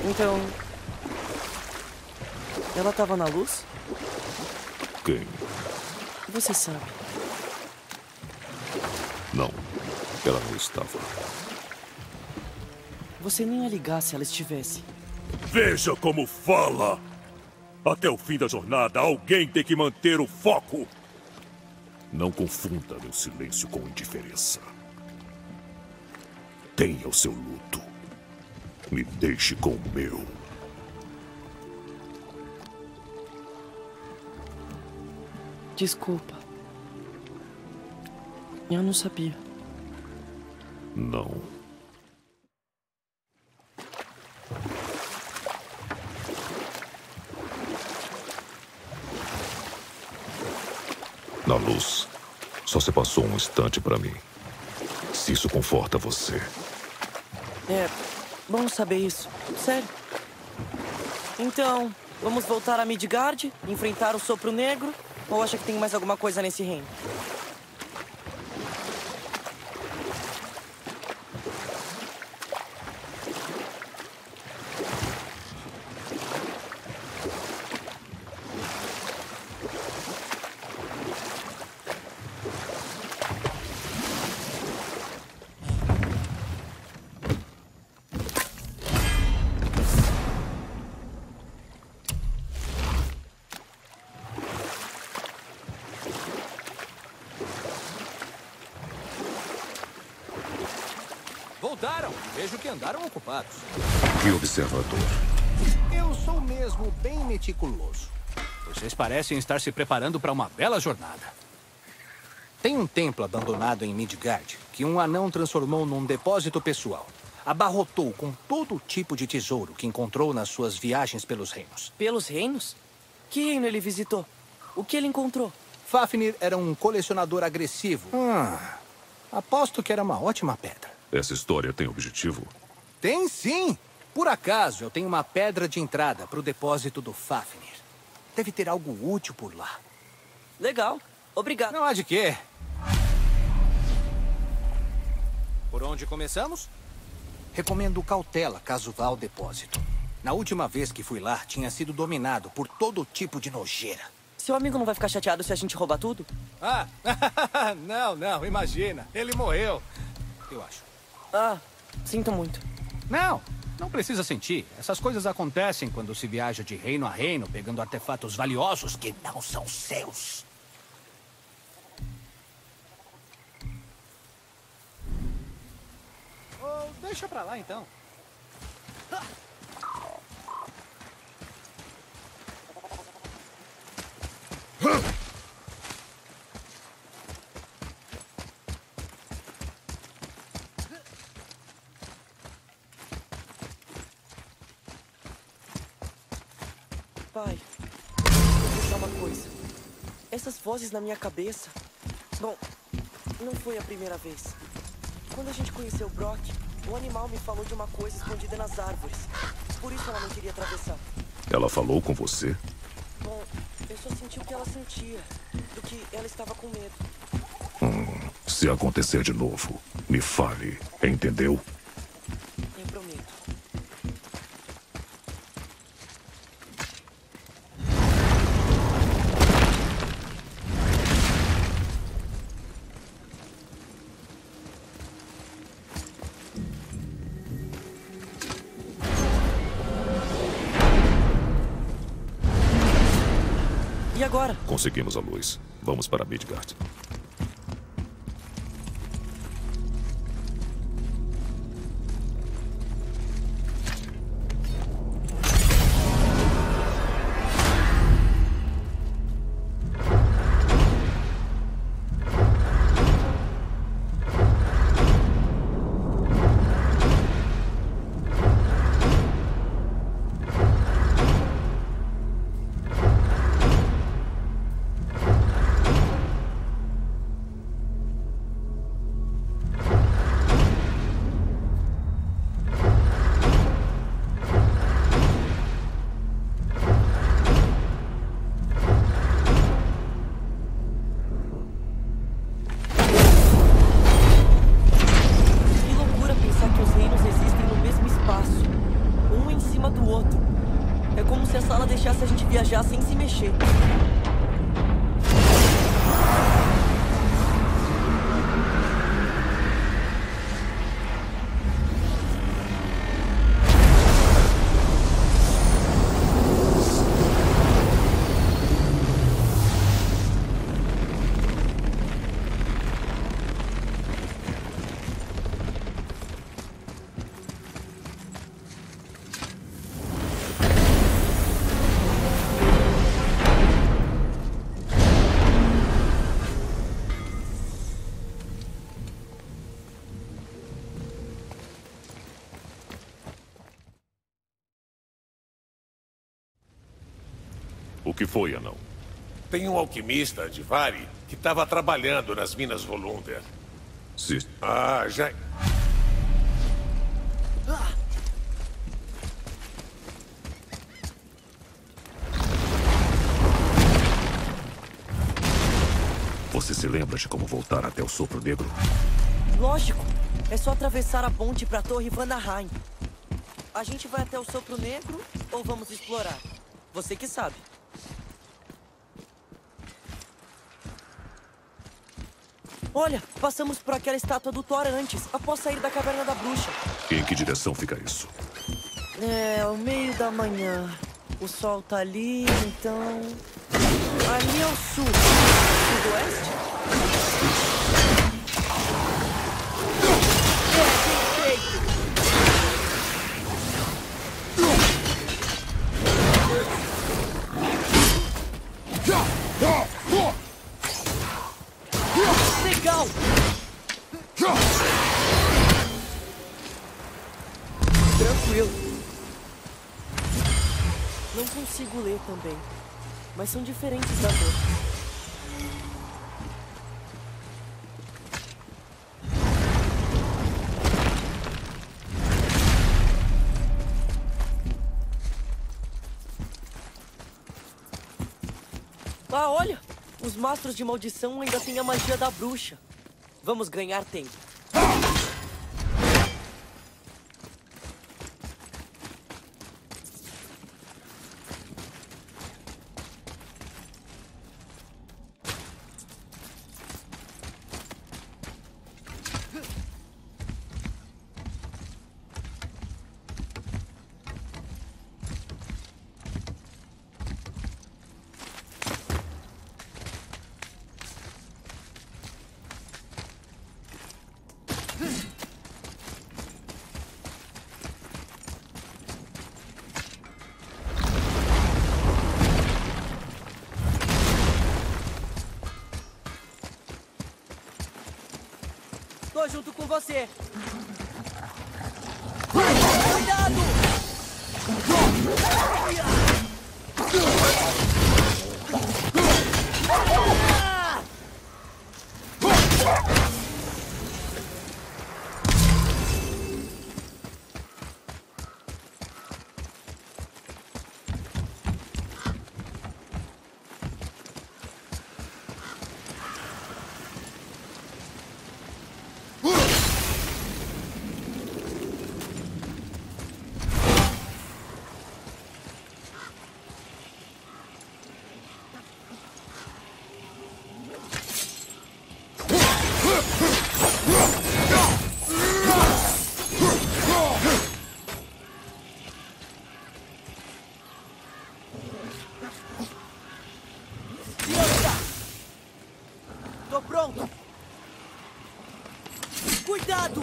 Então... ela tava na luz? Quem? Você sabe. Não, ela não estava. Você nem ia ligar se ela estivesse. Veja como fala! Até o fim da jornada, alguém tem que manter o foco! Não confunda meu silêncio com indiferença. Tenha o seu luto. Me deixe com o meu. Desculpa. Eu não sabia. Não. Na luz, só se passou um instante para mim. Se isso conforta você. É bom saber isso. Sério. Então, vamos voltar a Midgard? Enfrentar o Sopro Negro? Ou acha que tem mais alguma coisa nesse reino? Voltaram! Vejo que andaram ocupados. Que observador. Eu sou mesmo bem meticuloso. Vocês parecem estar se preparando para uma bela jornada. Tem um templo abandonado em Midgard que um anão transformou num depósito pessoal. Abarrotou com todo tipo de tesouro que encontrou nas suas viagens pelos reinos. Pelos reinos? Que reino ele visitou? O que ele encontrou? Fafnir era um colecionador agressivo. Aposto que era uma ótima pedra. Essa história tem objetivo? Tem sim! Por acaso, eu tenho uma pedra de entrada para o depósito do Fafnir. Deve ter algo útil por lá. Legal. Obrigado. Não há de quê. Por onde começamos? Recomendo cautela caso vá ao depósito. Na última vez que fui lá, tinha sido dominado por todo tipo de nojeira. Seu amigo não vai ficar chateado se a gente roubar tudo? Ah, não, imagina. Ele morreu, eu acho. Ah, sinto muito. Não precisa sentir. Essas coisas acontecem quando se viaja de reino a reino, pegando artefatos valiosos que não são seus. Deixa pra lá, então. Pai, vou dizer uma coisa. Essas vozes na minha cabeça... Bom, não foi a primeira vez. Quando a gente conheceu o Brock, o animal me falou de uma coisa escondida nas árvores. Por isso ela não queria atravessar. Ela falou com você? Bom, eu só senti o que ela sentia. Do que ela estava com medo. Se acontecer de novo, me fale, entendeu? Eu prometo. E agora? Conseguimos a luz. Vamos para Midgard. mexer. O que foi, anão? Tem um alquimista, Divari, que estava trabalhando nas minas Volunder. Se... Ah, já... Você se lembra de como voltar até o Sopro Negro? Lógico. É só atravessar a ponte pra Torre Vanaheim. A gente vai até o Sopro Negro ou vamos explorar? Você que sabe. Olha, passamos por aquela estátua do Thor antes, após sair da Caverna da Bruxa. Em que direção fica isso? É, o meio da manhã. O sol tá ali, então... Ali é o sul. Sudoeste? É, perfeito! Legal! Tranquilo. Não consigo ler também, mas são diferentes das outras. Ah, olha! Os mastros de maldição ainda têm a magia da bruxa. Vamos ganhar tempo. Tô junto com você. Cuidado! Tô pronto. Cuidado!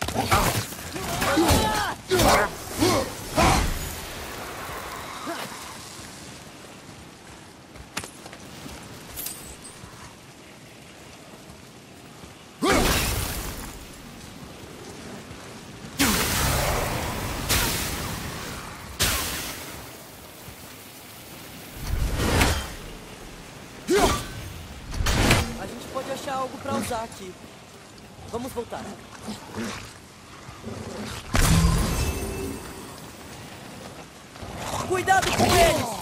A gente pode achar algo pra usar aqui. Vamos voltar. Cuidado com eles!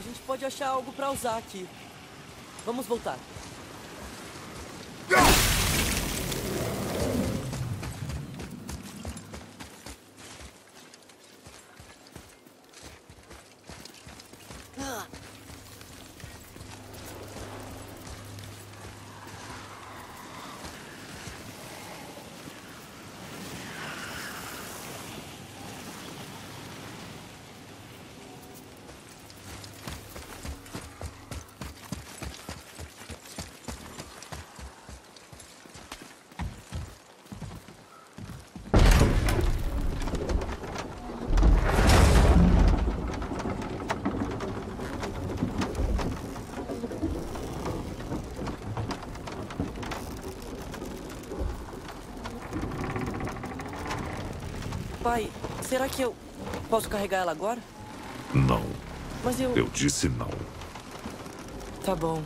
gente pode achar algo pra usar aqui. Vamos voltar. Pai, será que eu posso carregar ela agora? Não. Mas Eu disse não. Tá bom.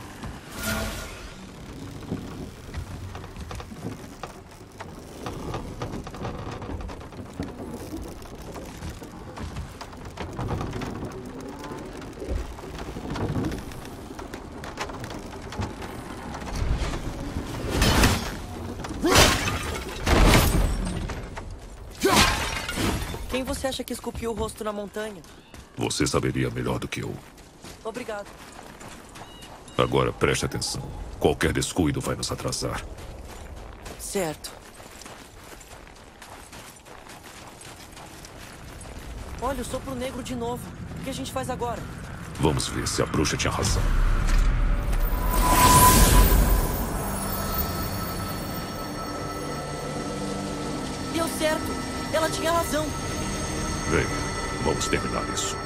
Quem você acha que esculpiu o rosto na montanha? Você saberia melhor do que eu. Obrigado. Agora preste atenção. Qualquer descuido vai nos atrasar. Certo. Olha, o sopro negro de novo. O que a gente faz agora? Vamos ver se a bruxa tinha razão. Deu certo. Ela tinha razão. Venha, vamos terminar isso.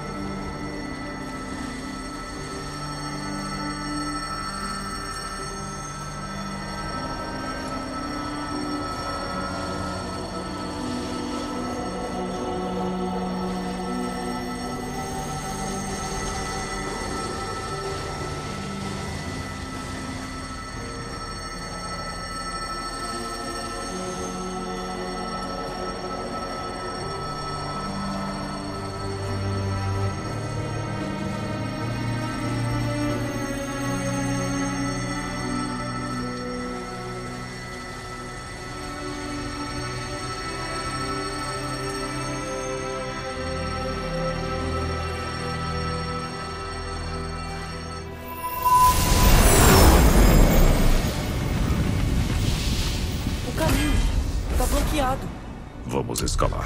Vamos escalar.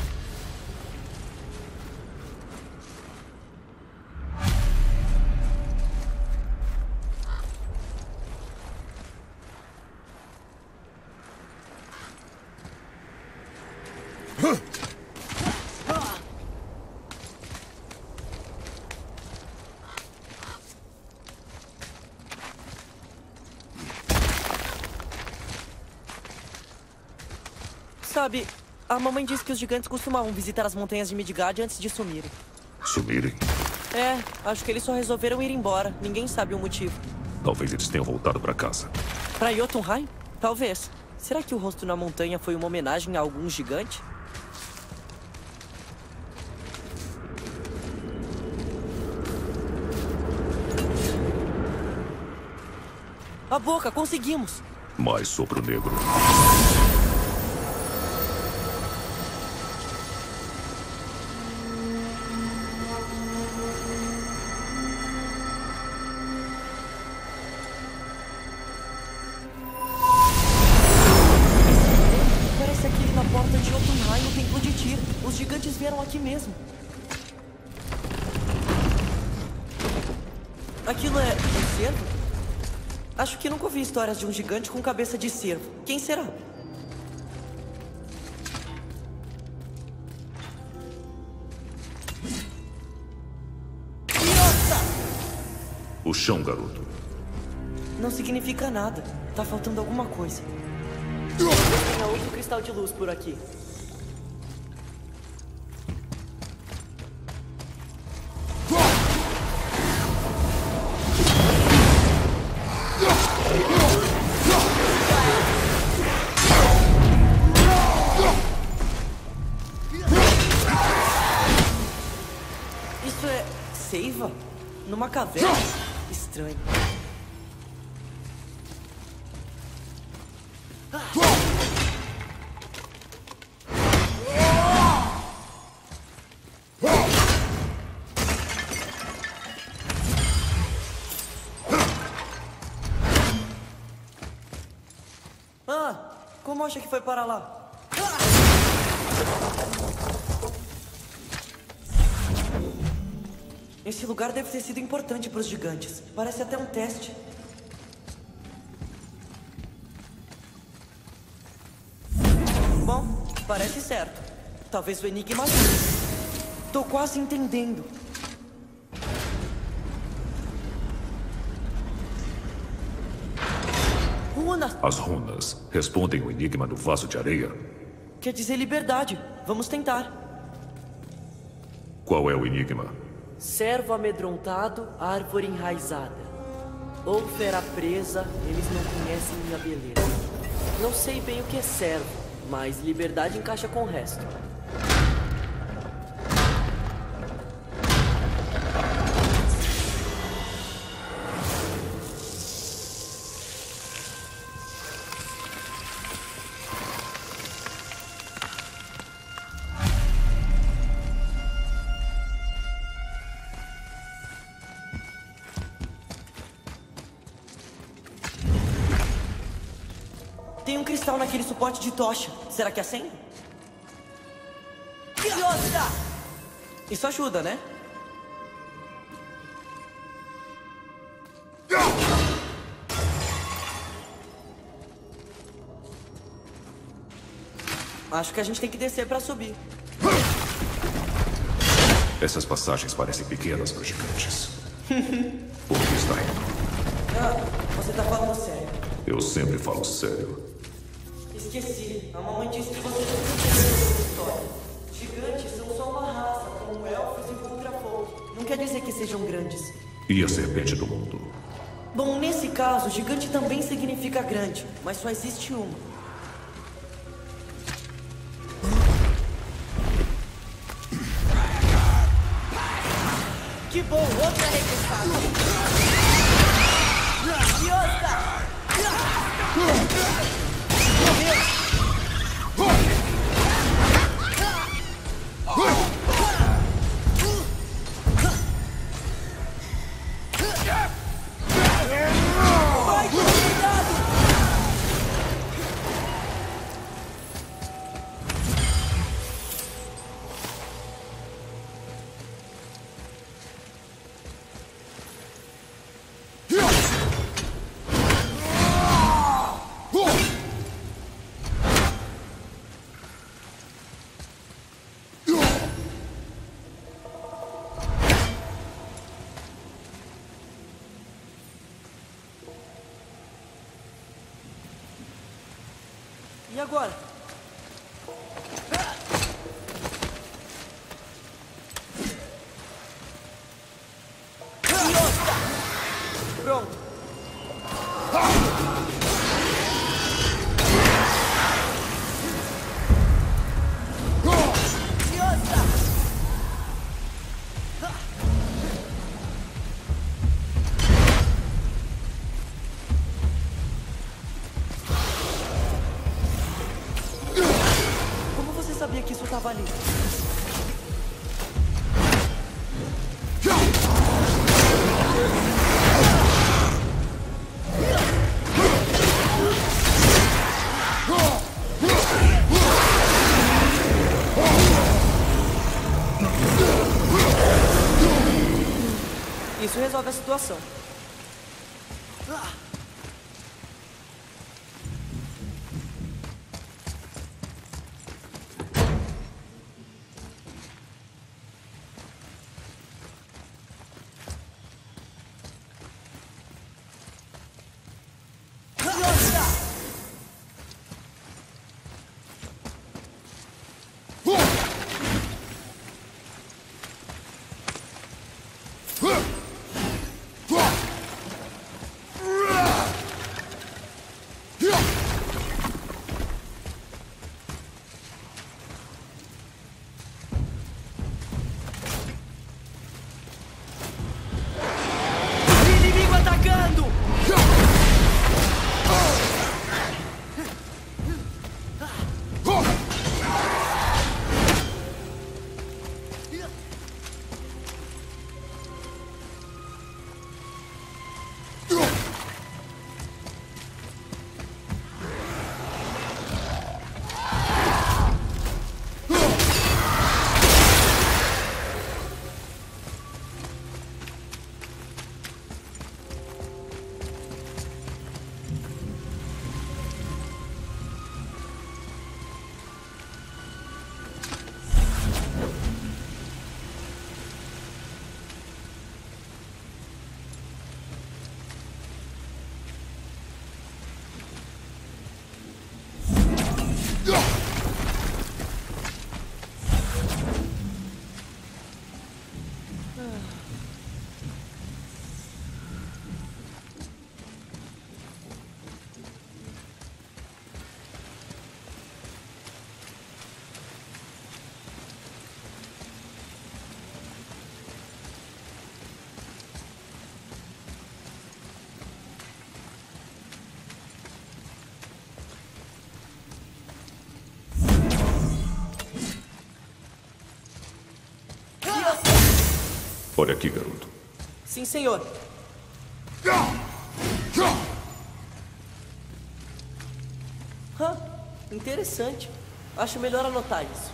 Sabe, a mamãe disse que os gigantes costumavam visitar as montanhas de Midgard antes de sumirem. Sumirem? É, acho que eles só resolveram ir embora. Ninguém sabe o motivo. Talvez eles tenham voltado para casa. Pra Jotunheim? Talvez. Será que o rosto na montanha foi uma homenagem a algum gigante? A boca, conseguimos! Mais sopro negro. Parece aquele na porta de Jotunheim, no templo de Tyr. Os gigantes vieram aqui mesmo. Aquilo é um cervo? Acho que nunca ouvi histórias de um gigante com cabeça de cervo. Quem será? Nossa! O chão, garoto. Não significa nada. Tá faltando alguma coisa. Tem outro cristal de luz por aqui. Isso é... save? numa caverna? Estranho. Como acha que foi para lá? Esse lugar deve ter sido importante para os gigantes. Parece até um teste. Bom, parece certo. Talvez o enigma ajude. Tô quase entendendo. Runas! As runas respondem o enigma do vaso de areia? Quer dizer liberdade. Vamos tentar. Qual é o enigma? Servo amedrontado, árvore enraizada. Ou fera presa, eles não conhecem minha beleza. Não sei bem o que é servo, mas liberdade encaixa com o resto. Tem um cristal naquele suporte de tocha. Será que acende? Isso ajuda, né? Acho que a gente tem que descer pra subir. Essas passagens parecem pequenas para gigantes. Por que está indo? Você tá falando sério. Eu sempre falo sério. Esqueci. A mamãe disse que você não entendeu essa história. Gigantes são só uma raça, como elfos e ultrafolk. Não quer dizer que sejam grandes. E a serpente do mundo? Bom, nesse caso, gigante também significa grande, mas só existe uma. Que bom, outra arremessada. Yosta! E agora? Pronto. Como você sabia que isso estava ali? Isso resolve a situação. Olha aqui, garoto. Sim, senhor. Interessante. Acho melhor anotar isso.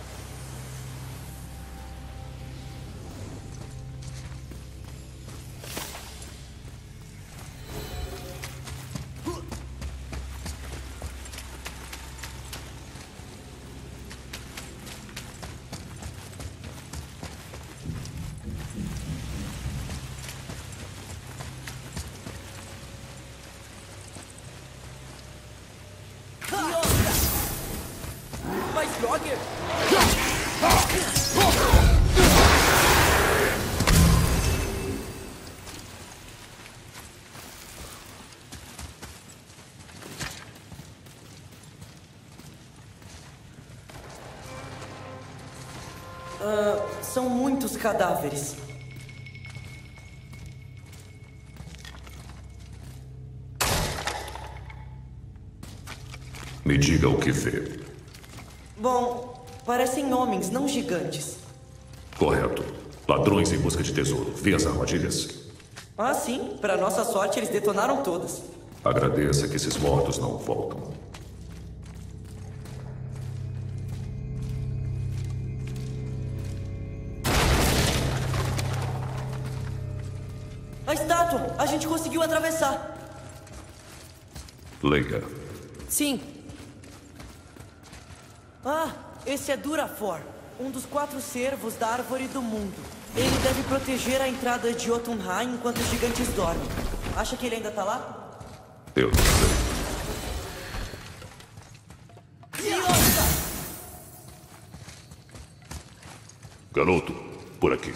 Mas, Roger! São muitos cadáveres. Me diga o que vê. Bom, parecem homens, não gigantes. Correto. Ladrões em busca de tesouro. Vê as armadilhas? Ah, sim. Para nossa sorte, eles detonaram todas. Agradeça que esses mortos não voltam. A estátua! A gente conseguiu atravessar. Leia. Sim. Ah, esse é Durafor, um dos 4 servos da Árvore do Mundo. Ele deve proteger a entrada de Jotunheim enquanto os gigantes dormem. Acha que ele ainda tá lá? Eu não sei. Garoto, por aqui.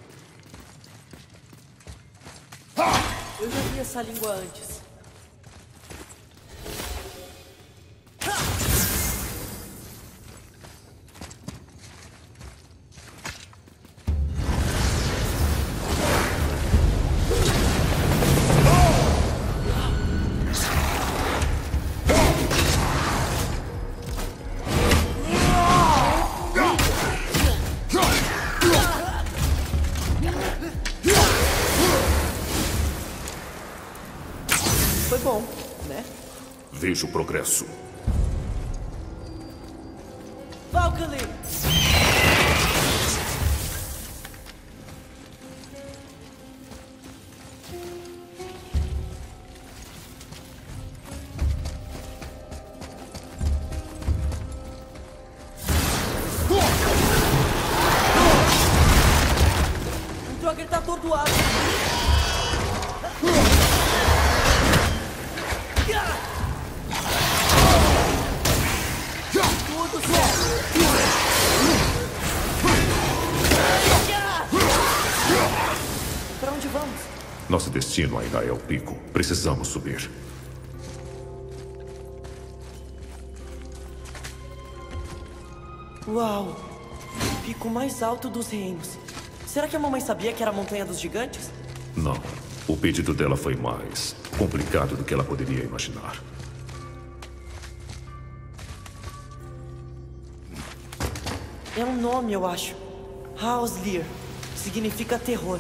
Eu já vi essa língua antes. Foi bom, né? Vejo o progresso. Valkyrie! O Trogger tá atordoado. Tudo certo. Pra onde vamos? Nosso destino ainda é o pico. Precisamos subir. Uau! O pico mais alto dos reinos. Será que a mamãe sabia que era a Montanha dos Gigantes? Não. O pedido dela foi mais complicado do que ela poderia imaginar. É um nome, eu acho. Hauslir. Significa terror.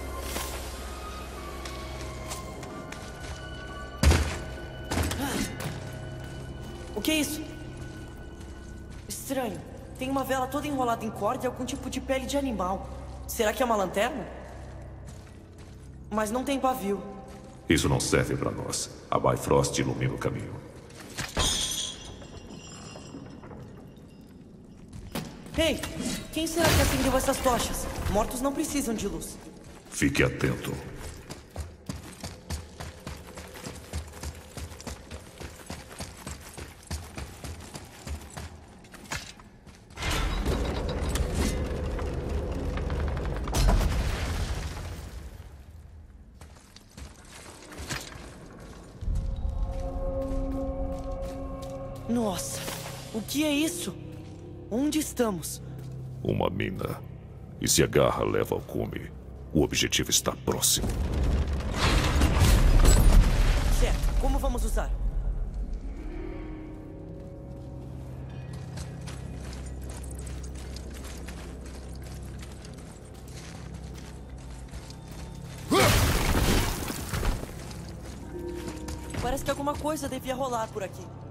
O que é isso? Estranho. Tem uma vela toda enrolada em corda e algum tipo de pele de animal. Será que é uma lanterna? Mas não tem pavio. Isso não serve para nós. A Bifrost ilumina o caminho. Ei, quem será que acendeu essas tochas? Mortos não precisam de luz. Fique atento. Nossa, o que é isso? Onde estamos? Uma mina. E se a garra leva ao cume, o objetivo está próximo. Certo, como vamos usar? Parece que alguma coisa devia rolar por aqui.